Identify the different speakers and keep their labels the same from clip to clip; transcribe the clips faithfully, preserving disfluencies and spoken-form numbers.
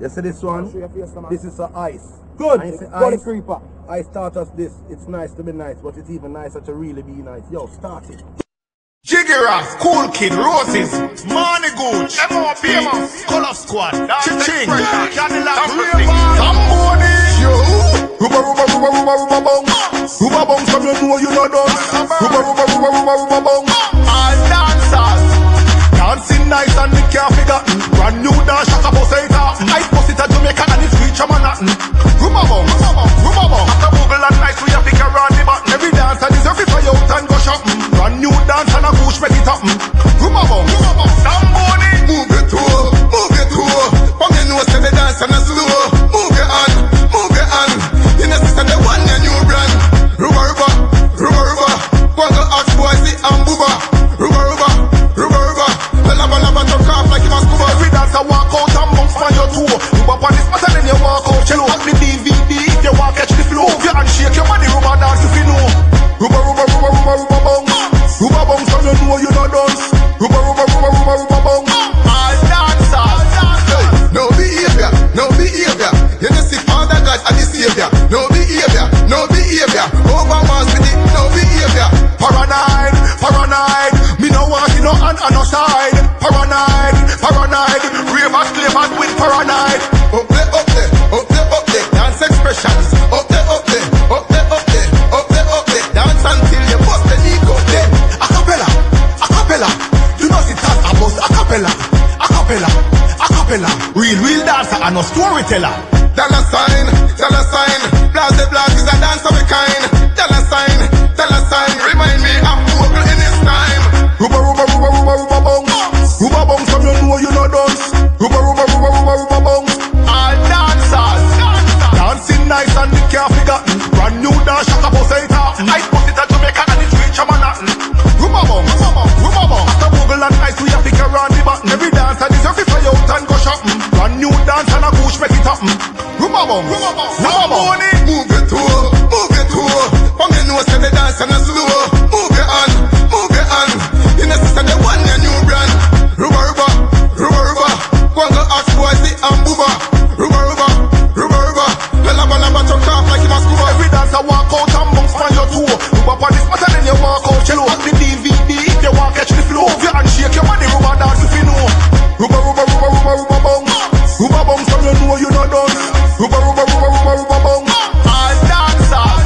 Speaker 1: You see this one? This is a ice.
Speaker 2: Good.
Speaker 1: And you see
Speaker 2: Body
Speaker 1: ice,
Speaker 2: creeper.
Speaker 1: ice taught us this. It's nice to be nice, but it's even nicer to really be nice. Yo, start it.
Speaker 3: Jiggy Ross, Cool Kid, Roses, Money Gooch, M O P, Color Squad, Ching, Cadillac, Samboni, yo, Rubba Rubba Rubba Rubba Rubba Bounce, Rubba Bounce, come you know you know done, Rubba Rubba Rubba Rubba Rubba Bounce, all dancers, dancing nice and they can't forgotten, brand new dance, Shaka Pow say it out, I post it at Jamaica and it's reach a Manhattan, Rubba Bounce, Rubba Bounce, after Google and nice we have pick around the button, every dancer deserve it for you and go shopping, brand new dance and a push make it happen. Rubba Bounce, Samboni, move it to, move it to. From your nose to the dance and a slow. Move your hand, move your hand. In the system the one your new brand. Rubba Rubba, Rubba Rubba. One go ask boy see and booba. Rubba Rubba, Rubba Rubba. The lava lava talk off like you must go. Every dancer walk out and bounce on your toe. Rubba on this matter then you walk out. Cello up the D V D if you walk catch the flow. Move your hand shake your body rubba dance if you know. Rubba Rubba Rubba Rubba Rubba Bounce. Rubba Bounce from you know you know dance. Rubba Rubba Rubba Rubba Rubba Bounce. All dancers. Hey, no behavior, no behavior. You just see Father God and the Savior. No behavior, no behavior. Over mass with it, no behavior. Paranoid, paranoid. Me no want you no hand on no side. Paranoid, paranoid. Ravers, clavers with paranoid. Up there, up there, up there, up there. Dance expressions. Up there, up there, up there, up there, up there, up there. Dance until you bust the ego. Then acapella, acapella. You know it has a bust acapella, acapella, acapella. Real, real dancer and no storyteller. Dollar sign, dollar sign. Blast the blast is a dance of a kind. Dollar sign, dollar sign. Remind me of Google in this time. Rubba rubba rubba rubba rubba bounce. Rubba bounce from you know you know dance. Rubba rubba rubba rubba rubba bounce. All dancers, dancing nice and they can't forgotten. Brand new dance, Shaka Pow say it out. I put it at Jamaica and it's reach a Manhattan. Rubba bounce, rubba bounce. After Google and ice we have pick around the button. Every dancer deserve it for you out and go shopping. Brand new dance and a push make it happen. Rubba bounce, rubba bounce. Move it to, move it to. From your nose to the dance and a slow. Move your hand, move your hand. In the system the one your new brand. Rubba rubba, rubba rubba. One go ask boy see and booba. Rubba rubba, rubba rubba. The lava lava talk off like you must go. Every dancer walk out and bounce on your toe. Rubba on this matter then you walk out. Cello up the D V D if you walk catch the flow. Move your hand shake your body rubba dance if you know. Rubba rubba rubba rubba rubba bounce. Rubba bounce from you know you know dance. Rubba rubba rubba rubba rubba bounce. All dancers.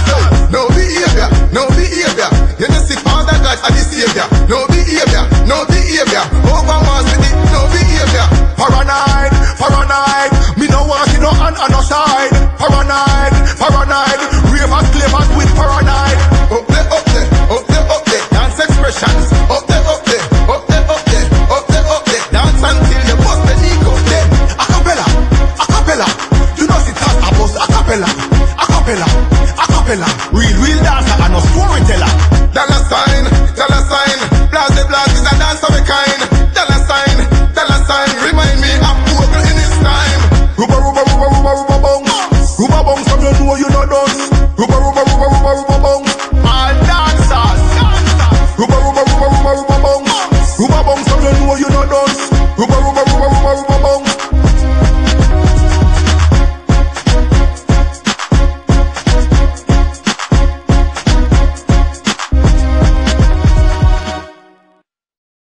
Speaker 3: No behavior, no behavior. You just see Father God and the Savior. No behavior, no behavior. Over mass with it, no behavior. Paranoid, paranoid. Me no want you no hand on no side. Paranoid, paranoid. Ravers, clavers with paranoid. Up there, up there, up there, up there. Dance expressions. Up there, up there, up there, up there, up there, up there. Dance until you bust the ego. Then acapella, acapella. You know it has a bust acapella, acapella, acapella. Real, real dancer and no storyteller. Dollar sign, dollar sign. Blast the blast is a dance of a kind. Dollar sign, dollar sign. Remind me of Google in this time. Rubba rubba rubba rubba rubba bounce. Rubba bounce from you know you know dance. Rubba rubba rubba rubba rubba bounce. All dancers. Rubba rubba rubba rubba rubba bounce. Rubba bounce from you know you know dance. Rubba rubba rubba rubba rubba.